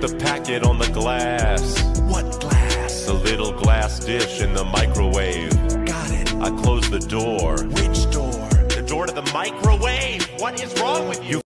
the packet on the glass. What glass? The little glass dish in the microwave. Got it. I closed the door. Which door? The door to the microwave. What is wrong with you?